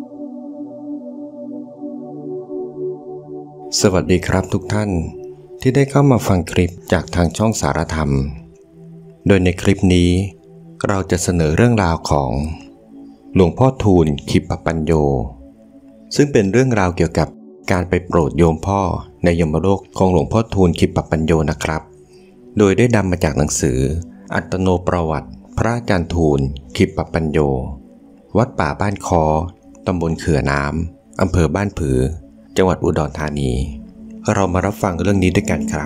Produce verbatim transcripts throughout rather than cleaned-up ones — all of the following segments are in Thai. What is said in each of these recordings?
สวัสดีครับทุกท่านที่ได้เข้ามาฟังคลิปจากทางช่องสารธรรมโดยในคลิปนี้เราจะเสนอเรื่องราวของหลวงพ่อทูลขิปปัญโยซึ่งเป็นเรื่องราวเกี่ยวกับการไปโปรดโยมพ่อในยมโลกของหลวงพ่อทูลขิปปัญโยนะครับโดยได้นำมาจากหนังสืออัตโนประวัติพระอาจารย์ทูลขิปปัญโยวัดป่าบ้านคอตำบลเขื่อน้ำอำเภอบ้านผือจังหวัดอุดรธานีเรามารับฟังเรื่องนี้ด้วยกันครับ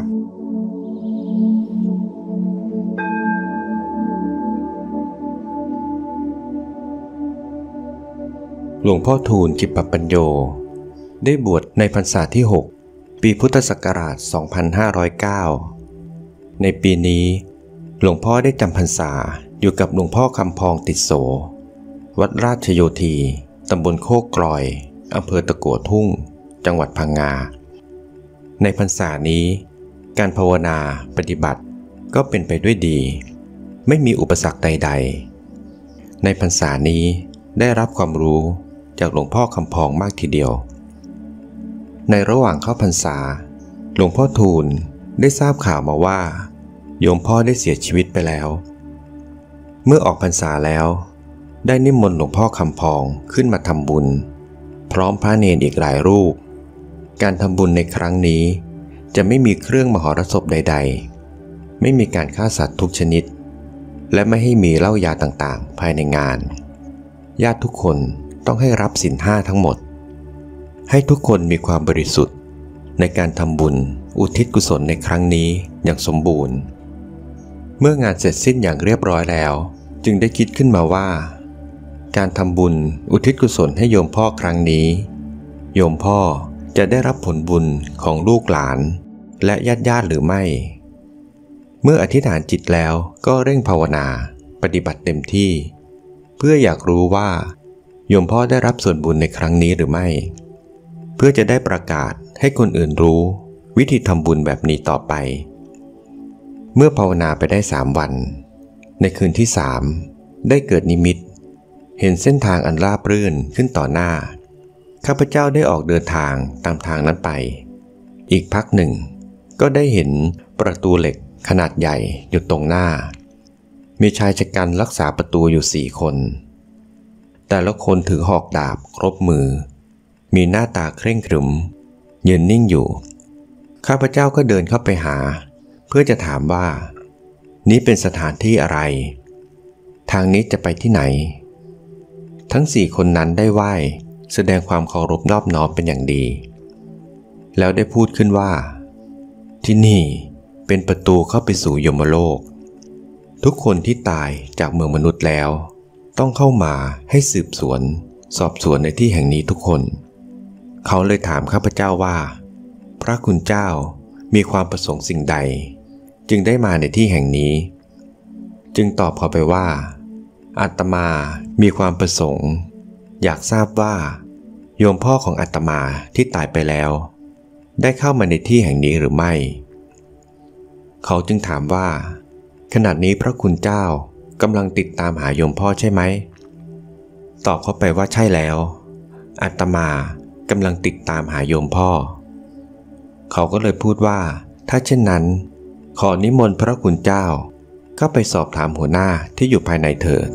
หลวงพ่อทูลขิปปัญโยได้บวชในพรรษาที่หกปีพุทธศักราชสองพันห้าร้อยเก้าในปีนี้หลวงพ่อได้จำพรรษาอยู่กับหลวงพ่อคำพองติดโสวัดราชโยธีตำบลโคกกลอยอำเภอตะกั่วทุ่งจังหวัดพังงาในพรรษานี้การภาวนาปฏิบัติก็เป็นไปด้วยดีไม่มีอุปสรรคใดๆในพรรษานี้ได้รับความรู้จากหลวงพ่อคำพองมากทีเดียวในระหว่างเข้าพรรษาหลวงพ่อทูลได้ทราบข่าวมาว่าโยมพ่อได้เสียชีวิตไปแล้วเมื่อออกพรรษาแล้วได้นิมนต์หลวงพ่อคำพองขึ้นมาทำบุญพร้อมพระเนรอีกหลายรูปการทำบุญในครั้งนี้จะไม่มีเครื่องมหรสพใดๆไม่มีการฆ่าสัตว์ทุกชนิดและไม่ให้มีเหล้ายาต่างๆภายในงานญาติทุกคนต้องให้รับศีลห้าทั้งหมดให้ทุกคนมีความบริสุทธิ์ในการทำบุญอุทิศกุศลในครั้งนี้อย่างสมบูรณ์เมื่องานเสร็จสิ้นอย่างเรียบร้อยแล้วจึงได้คิดขึ้นมาว่าการทำบุญอุทิศกุศลให้โยมพ่อครั้งนี้โยมพ่อจะได้รับผลบุญของลูกหลานและญาติญาติหรือไม่เมื่ออธิษฐานจิตแล้วก็เร่งภาวนาปฏิบัติเต็มที่เพื่ออยากรู้ว่าโยมพ่อได้รับส่วนบุญในครั้งนี้หรือไม่เพื่อจะได้ประกาศให้คนอื่นรู้วิธีทำบุญแบบนี้ต่อไปเมื่อภาวนาไปได้สามวันในคืนที่สามได้เกิดนิมิตเห็นเส้นทางอันราบรื่นขึ้นต่อหน้าข้าพเจ้าได้ออกเดินทางตามทางนั้นไปอีกพักหนึ่งก็ได้เห็นประตูเหล็กขนาดใหญ่อยู่ตรงหน้ามีชายชะกันรักษาประตูอยู่สี่คนแต่ละคนถือหอกดาบครบมือมีหน้าตาเคร่งขรึมยืนนิ่งอยู่ข้าพเจ้าก็เดินเข้าไปหาเพื่อจะถามว่านี้เป็นสถานที่อะไรทางนี้จะไปที่ไหนทั้งสี่คนนั้นได้ไหว้แสดงความเคารพนอบน้อมเป็นอย่างดีแล้วได้พูดขึ้นว่าที่นี่เป็นประตูเข้าไปสู่ยมโลกทุกคนที่ตายจากเมืองมนุษย์แล้วต้องเข้ามาให้สืบสวนสอบสวนในที่แห่งนี้ทุกคนเขาเลยถามข้าพเจ้าว่าพระคุณเจ้ามีความประสงค์สิ่งใดจึงได้มาในที่แห่งนี้จึงตอบเขาไปว่าอาตมามีความประสงค์อยากทราบว่าโยมพ่อของอาตมาที่ตายไปแล้วได้เข้ามาในที่แห่งนี้หรือไม่เขาจึงถามว่าขณะนี้พระคุณเจ้ากำลังติดตามหาโยมพ่อใช่ไหมตอบเขาไปว่าใช่แล้วอาตมากำลังติดตามหาโยมพ่อเขาก็เลยพูดว่าถ้าเช่นนั้นขอนิมนต์พระคุณเจ้าเข้าไปสอบถามหัวหน้าที่อยู่ภายในเถิด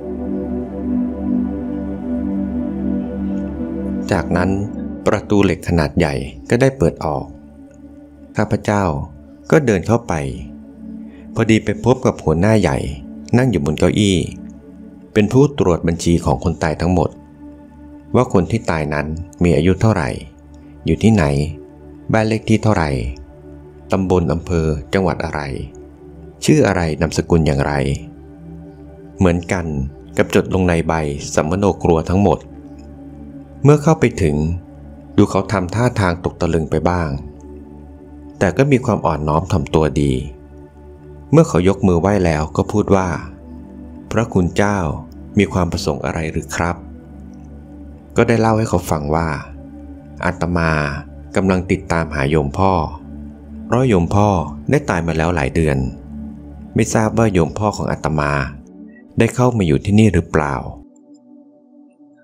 จากนั้นประตูเหล็กขนาดใหญ่ก็ได้เปิดออกข้าพเจ้าก็เดินเข้าไปพอดีไปพบกับหัวหน้าใหญ่นั่งอยู่บนเก้าอี้เป็นผู้ตรวจบัญชีของคนตายทั้งหมดว่าคนที่ตายนั้นมีอายุเท่าไหร่อยู่ที่ไหนบ้านเลขที่เท่าไหร่ตำบลอำเภอจังหวัดอะไรชื่ออะไรนามสกุลอย่างไรเหมือนกันกับจดลงในใบสัมมโนครัวทั้งหมดเมื่อเข้าไปถึงดูเขาทำท่าทางตกตะลึงไปบ้างแต่ก็มีความอ่อนน้อมถ่อมตัวดีเมื่อเขายกมือไหว้แล้วก็พูดว่าพระคุณเจ้ามีความประสงค์อะไรหรือครับก็ได้เล่าให้เขาฟังว่าอาตมากำลังติดตามหาโยมพ่อเพราะโยมพ่อได้ตายมาแล้วหลายเดือนไม่ทราบว่าโยมพ่อของอาตมาได้เข้ามาอยู่ที่นี่หรือเปล่า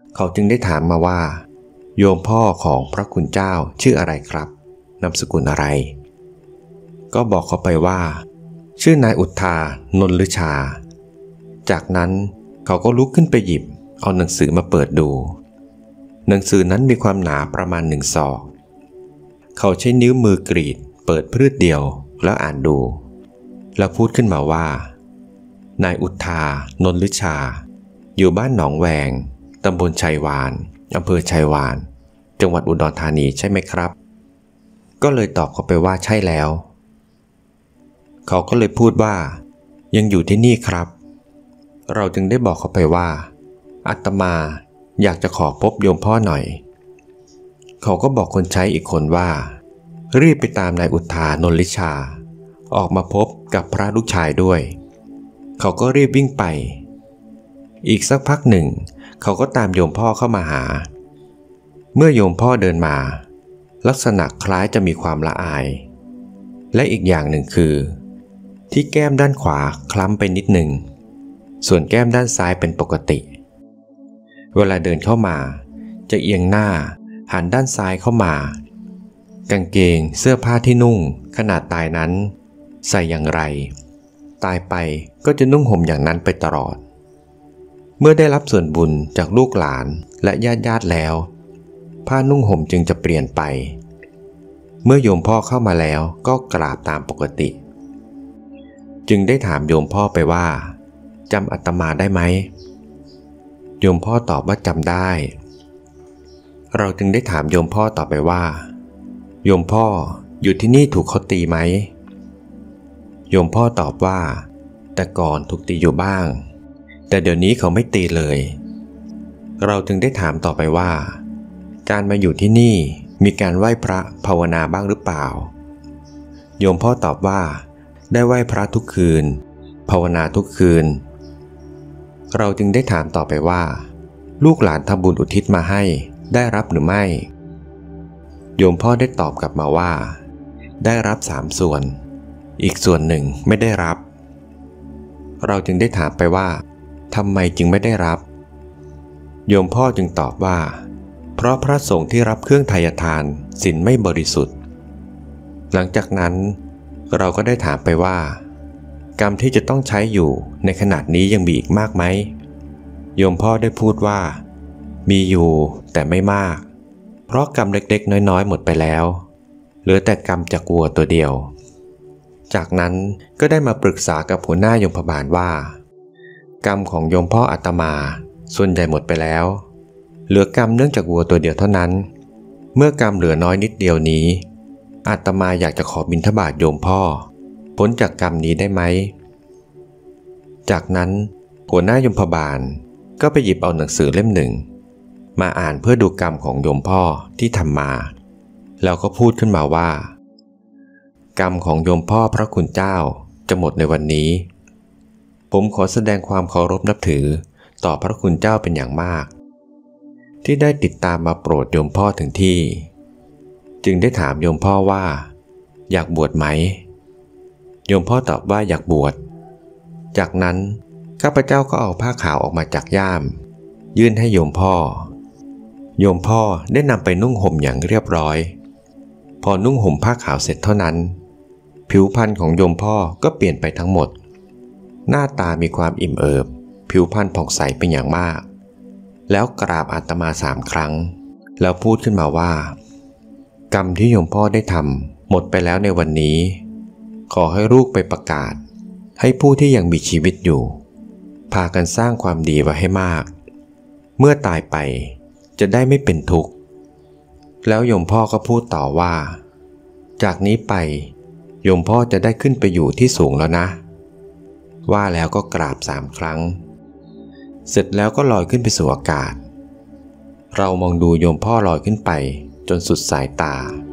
เขาจึงได้ถามมาว่าโยมพ่อของพระคุณเจ้าชื่ออะไรครับนามสกุลอะไรก็บอกเขาไปว่าชื่อนายอุทธานนฤชาจากนั้นเขาก็ลุกขึ้นไปหยิบเอาหนังสือมาเปิดดูหนังสือนั้นมีความหนาประมาณหนึ่งศอกเขาใช้นิ้วมือกรีดเปิดพืชเดียวแล้วอ่านดูแล้วพูดขึ้นมาว่านายอุทธานนฤชาอยู่บ้านหนองแวงตำบลชัยวานอำเภอชัยวานจังหวัดอุดรธานีใช่ไหมครับก็เลยตอบเขาไปว่าใช่แล้วเขาก็เลยพูดว่ายังอยู่ที่นี่ครับเราจึงได้บอกเขาไปว่าอาตมาอยากจะขอพบโยมพ่อหน่อยเขาก็บอกคนใช้อีกคนว่ารีบไปตามนายอุทธานนฤชาออกมาพบกับพระลูกชายด้วยเขาก็รีบวิ่งไปอีกสักพักหนึ่งเขาก็ตามโยมพ่อเข้ามาหาเมื่อโยมพ่อเดินมาลักษณะคล้ายจะมีความละอายและอีกอย่างหนึ่งคือที่แก้มด้านขวาคล้ำไปนิดหนึ่งส่วนแก้มด้านซ้ายเป็นปกติเวลาเดินเข้ามาจะเอียงหน้าหันด้านซ้ายเข้ามากางเกงเสื้อผ้าที่นุ่งขนาดตายนั้นใส่อย่างไรตายไปก็จะนุ่งห่มอย่างนั้นไปตลอดเมื่อได้รับส่วนบุญจากลูกหลานและญาติญาติแล้วผ้านุ่งห่มจึงจะเปลี่ยนไปเมื่อโยมพ่อเข้ามาแล้วก็กราบตามปกติจึงได้ถามโยมพ่อไปว่าจำอาตมาได้ไหมโยมพ่อตอบว่าจำได้เราจึงได้ถามโยมพ่อต่อไปว่าโยมพ่ออยู่ที่นี่ถูกเขาตีไหมโยมพ่อตอบว่าแต่ก่อนถูกตีอยู่บ้างแต่เดี๋ยวนี้เขาไม่ตีเลยเราจึงได้ถามต่อไปว่าการมาอยู่ที่นี่มีการไหว้พระภาวนาบ้างหรือเปล่าโยมพ่อตอบว่าได้ไหว้พระทุกคืนภาวนาทุกคืนเราจึงได้ถามต่อไปว่าลูกหลานทำบุญอุทิศมาให้ได้รับหรือไม่โยมพ่อได้ตอบกลับมาว่าได้รับสามส่วนอีกส่วนหนึ่งไม่ได้รับเราจึงได้ถามไปว่าทำไมจึงไม่ได้รับโยมพ่อจึงตอบว่าเพราะพระสงฆ์ที่รับเครื่องไถ่ทานศีลไม่บริสุทธิ์หลังจากนั้นเราก็ได้ถามไปว่ากรรมที่จะต้องใช้อยู่ในขณะนี้ยังมีอีกมากไหมโยมพ่อได้พูดว่ามีอยู่แต่ไม่มากเพราะกรรมเล็กๆน้อยๆหมดไปแล้วเหลือแต่กรรมจากวัวตัวเดียวจากนั้นก็ได้มาปรึกษากับหัวหน้าโยมบาลว่ากรรมของโยมพ่ออาตมาส่วนใหญ่หมดไปแล้วเหลือกรรมเนื่องจากวัวตัวเดียวเท่านั้นเมื่อกรรมเหลือน้อยนิดเดียวนี้อาตมาอยากจะขอบิณฑบาตโยมพ่อพ้นจากกรรมนี้ได้ไหมจากนั้นหัวหน้าโยมบาลก็ไปหยิบเอาหนังสือเล่มหนึ่งมาอ่านเพื่อดูกรรมของโยมพ่อที่ทำมาแล้วก็พูดขึ้นมาว่ากรรมของโยมพ่อพระคุณเจ้าจะหมดในวันนี้ผมขอแสดงความเคารพนับถือต่อพระคุณเจ้าเป็นอย่างมากที่ได้ติดตามมาโปรดโยมพ่อถึงที่จึงได้ถามโยมพ่อว่าอยากบวชไหมโยมพ่อตอบว่าอยากบวชจากนั้นข้าพเจ้าก็เอาผ้าขาวออกมาจากย่ามยื่นให้โยมพ่อโยมพ่อได้นำไปนุ่งห่มอย่างเรียบร้อยพอนุ่งห่มผ้าขาวเสร็จเท่านั้นผิวพรรณของโยมพ่อก็เปลี่ยนไปทั้งหมดหน้าตามีความอิ่มเอิบผิวพรรณผ่องใสเป็นอย่างมากแล้วกราบอาตมาสามครั้งแล้วพูดขึ้นมาว่ากรรมที่โยมพ่อได้ทำหมดไปแล้วในวันนี้ขอให้ลูกไปประกาศให้ผู้ที่ยังมีชีวิตอยู่พากันสร้างความดีไว้ให้มากเมื่อตายไปจะได้ไม่เป็นทุกข์แล้วโยมพ่อก็พูดต่อว่าจากนี้ไปโยมพ่อจะได้ขึ้นไปอยู่ที่สูงแล้วนะว่าแล้วก็กราบสามครั้งเสร็จแล้วก็ลอยขึ้นไปสู่อากาศเรามองดูโยมพ่อลอยขึ้นไปจนสุดสายตา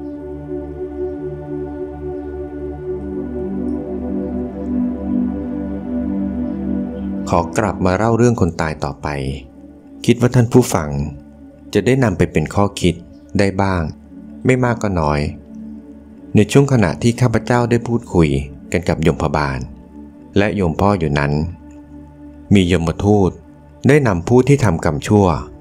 ขอกลับมาเล่าเรื่องคนตายต่อไปคิดว่าท่านผู้ฟังจะได้นำไปเป็นข้อคิดได้บ้างไม่มากก็น้อยในช่วงขณะที่ข้าพเจ้าได้พูดคุยกันกับโยมบาลและโยมพ่ออยู่นั้นมียมทูตได้นำผู้ที่ทำกรรมชั่ว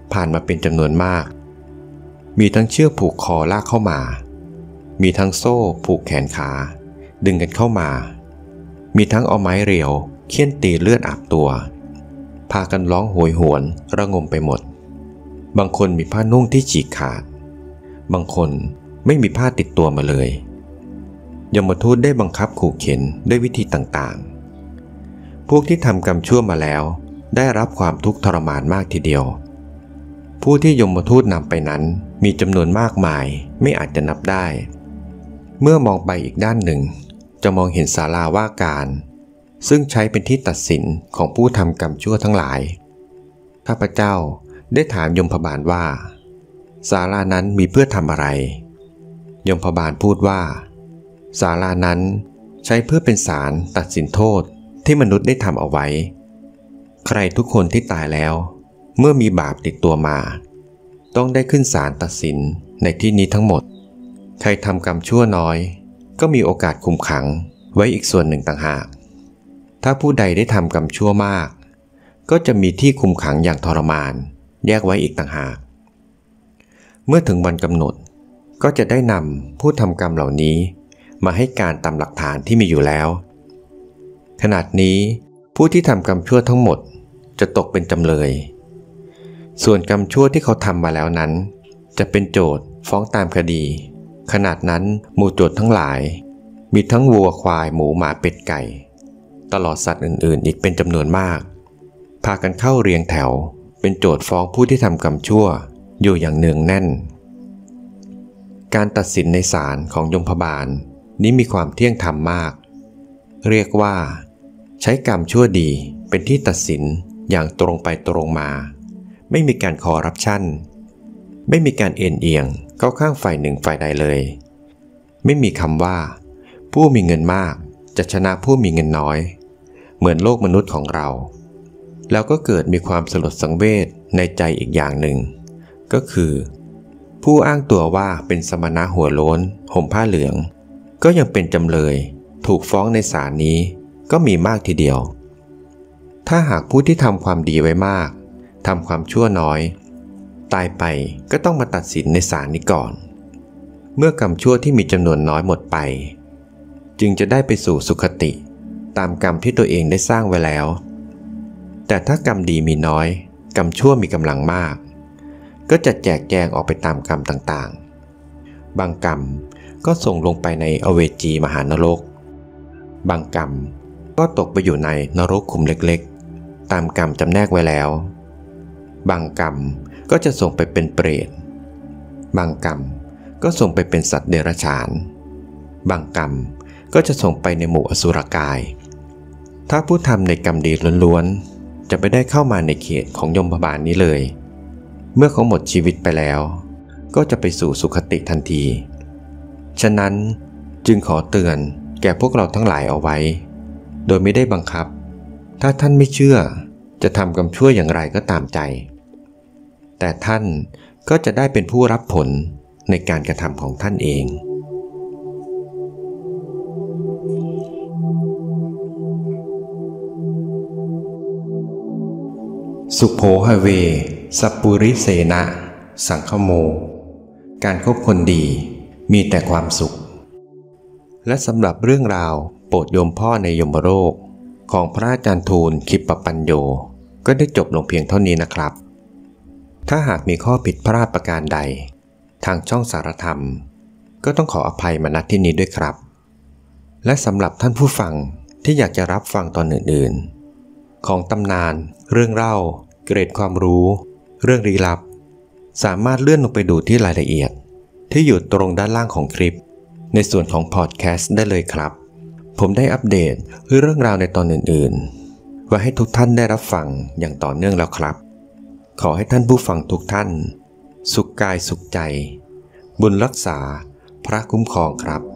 ผ่านมาเป็นจำนวนมากมีทั้งเชือกผูกคอลากเข้ามามีทั้งโซ่ผูกแขนขาดึงกันเข้ามามีทั้งเอาไม้เรียวเฆี่ยนตีเลือดอาบตัวพากันร้องโหยหวนระงมไปหมดบางคนมีผ้านุ่งที่ฉีกขาดบางคนไม่มีผ้าติดตัวมาเลยยมทูตได้บังคับขู่เข็นด้วยวิธีต่างๆพวกที่ทำกรรมชั่วมาแล้วได้รับความทุกข์ทรมานมากทีเดียวผู้ที่ยมทูตนำไปนั้นมีจำนวนมากมายไม่อาจจะนับได้เมื่อมองไปอีกด้านหนึ่งจะมองเห็นศาลาว่าการซึ่งใช้เป็นที่ตัดสินของผู้ทำกรรมชั่วทั้งหลายข้าพเจ้าได้ถามยมพบาลว่าศาลานั้นมีเพื่อทำอะไรยมพบาลพูดว่าศาลานั้นใช้เพื่อเป็นศาลตัดสินโทษที่มนุษย์ได้ทำเอาไว้ใครทุกคนที่ตายแล้วเมื่อมีบาปติดตัวมาต้องได้ขึ้นศาลตัดสินในที่นี้ทั้งหมดใครทำกรรมชั่วน้อยก็มีโอกาสคุมขังไว้อีกส่วนหนึ่งต่างหากถ้าผู้ใดได้ทำกรรมชั่วมากก็จะมีที่คุมขังอย่างทรมานแยกไว้อีกต่างหากเมื่อถึงวันกำหนดก็จะได้นำผู้ทำกรรมเหล่านี้มาให้การตามหลักฐานที่มีอยู่แล้วขณะนี้ผู้ที่ทำกรรมชั่วทั้งหมดจะตกเป็นจำเลยส่วนกรรมชั่วที่เขาทำมาแล้วนั้นจะเป็นโจทก์ฟ้องตามคดีขนาดนั้นหมู่โจทก์ทั้งหลายมีทั้งวัวควายหมูหมาเป็ดไก่ตลอดสัตว์อื่นๆอีกเป็นจำนวนมากพากันเข้าเรียงแถวเป็นโจทก์ฟ้องผู้ที่ทำกรรมชั่วอยู่อย่างเนืองแน่นการตัดสินในศาลของยมพบาลนี้มีความเที่ยงธรรมมากเรียกว่าใช้กรรมชั่วดีเป็นที่ตัดสินอย่างตรงไปตรงมาไม่มีการคอร์รัปชันไม่มีการเอ็นเอียงเข้าข้างฝ่ายหนึ่งฝ่ายใดเลยไม่มีคำว่าผู้มีเงินมากจะชนะผู้มีเงินน้อยเหมือนโลกมนุษย์ของเราแล้วก็เกิดมีความสลดสังเวชในใจอีกอย่างหนึ่งก็คือผู้อ้างตัวว่าเป็นสมณะหัวโล้นห่มผ้าเหลืองก็ยังเป็นจำเลยถูกฟ้องในศาลนี้ก็มีมากทีเดียวถ้าหากผู้ที่ทำความดีไว้มากทำความชั่วน้อยตายไปก็ต้องมาตัดสินในศาลนี้ก่อนเมื่อกรรมชั่วที่มีจำนวนน้อยหมดไปจึงจะได้ไปสู่สุคติตามกรรมที่ตัวเองได้สร้างไว้แล้วแต่ถ้ากรรมดีมีน้อยกรรมชั่วมีกำลังมากก็จะแจกแจงออกไปตามกรรมต่างๆบางกรรมก็ส่งลงไปในอเวจีมหานรกบางกรรมก็ตกไปอยู่ในนรกขุมเล็กๆตามกรรมจำแนกไว้แล้วบางกรรมก็จะส่งไปเป็นเปรตบางกรรมก็ส่งไปเป็นสัตว์เดรัจฉานบางกรรมก็จะส่งไปในหมู่อสุรกายถ้าผู้ทำในกรรมดีล้วนๆจะไม่ได้เข้ามาในเขตของยมพบาลนี้เลยเมื่อเขาหมดชีวิตไปแล้วก็จะไปสู่สุคติทันทีฉะนั้นจึงขอเตือนแก่พวกเราทั้งหลายเอาไว้โดยไม่ได้บังคับถ้าท่านไม่เชื่อจะทำกรรมชั่วอย่างไรก็ตามใจแต่ท่านก็จะได้เป็นผู้รับผลในการกระทำของท่านเองสุโภหเวสัปปุริเสนะสังคโมการคบคนดีมีแต่ความสุขและสำหรับเรื่องราวโปรดโยมพ่อในยมโลกของพระอาจารย์ทูลคิปปัญโยก็ได้จบลงเพียงเท่านี้นะครับถ้าหากมีข้อผิดพลาดประการใดทางช่องสารธรรมก็ต้องขออภัยมาณที่นี้ด้วยครับและสำหรับท่านผู้ฟังที่อยากจะรับฟังตอนอื่นๆของตำนานเรื่องเล่าเกร็ดความรู้เรื่องลี้ลับสามารถเลื่อนลงไปดูที่รายละเอียดที่อยู่ตรงด้านล่างของคลิปในส่วนของพอดแคสต์ได้เลยครับผมได้อัปเดตเรื่องราวในตอนอื่นๆไว้ให้ทุกท่านได้รับฟังอย่างต่อเนื่องแล้วครับขอให้ท่านผู้ฟังทุกท่านสุขกายสุขใจบุญรักษาพระคุ้มครองครับ